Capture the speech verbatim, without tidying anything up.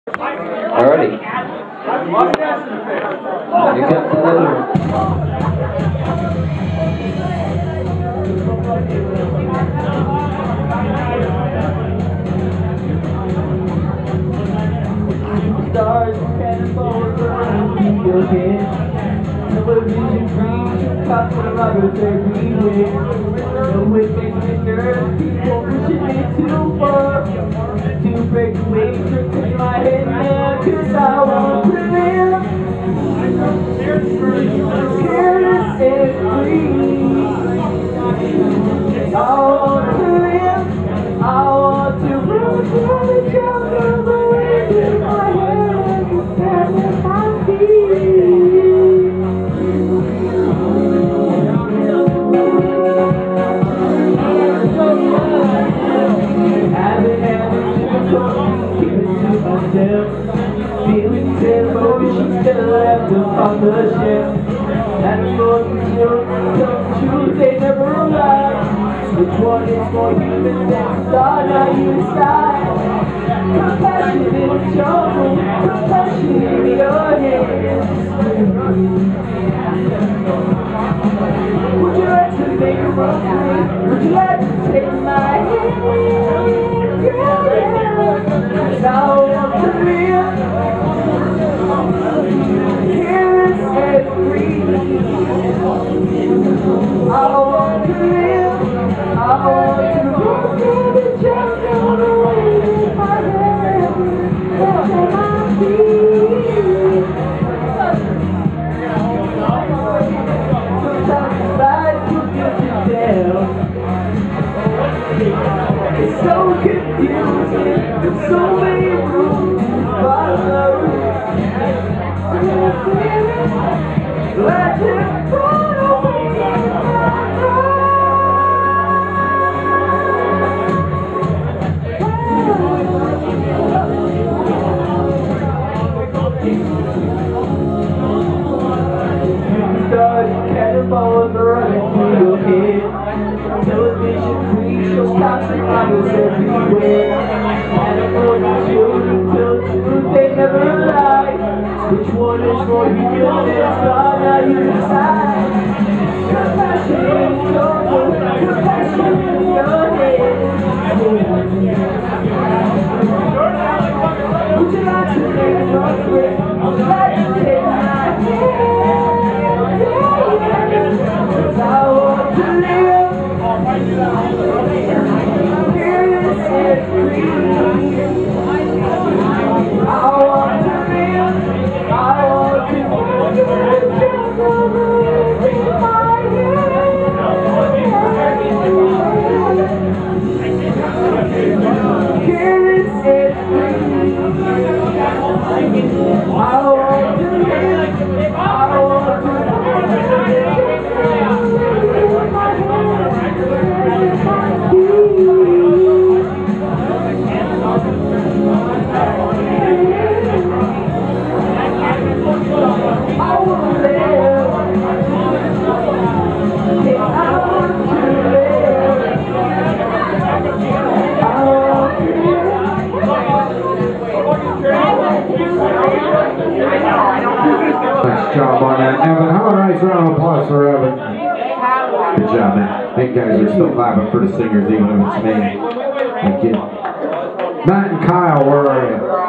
Alrighty. Here comes another one. Stars and cannonballs around your head. Television dreams, cops and robbers everywhere. No way makes me nervous, people pushing me too far. To break away, tricks in my head now, cause I want to live. Careless and free. I want to live. I want to run through the jungle, the wind in my head, stand with my feet. I've been having difficulty keeping to myself. Feelings and emotions still left upon the shelf. And for the children come true, they never arrive. Which one is more human than the thought I you decide? Compassion in the jungle, compassion in your hands. Would you like to make a run for me? Would you like to take my hand? Yeah, yeah. Cause I want to live. Careless and free. I want to live. I want to run through the jungle, the wind in my head, down to my feet. Sometimes life will get you down. It's so confusing, there's so many rules to follow. Let it run away in my Stars, cannonballs running through your head. Television screens show cops and robbers everywhere. Animals and children tell the truth, they never lie. Which one is more human than God? Now you decide. Compassion in the jungle, compassion in your head. Would you like to make a run for it? Would you like to take my hand? Cause I want to live. Careless and free. I want to live. I want to live. In my head. Careless and free. I want to live. I want to live. Nice job on that, Evan. How about a nice round of applause for Evan? Good job, man. Big guys are still clapping for the singers, even if it's me. Thank you. Matt and Kyle, where are you?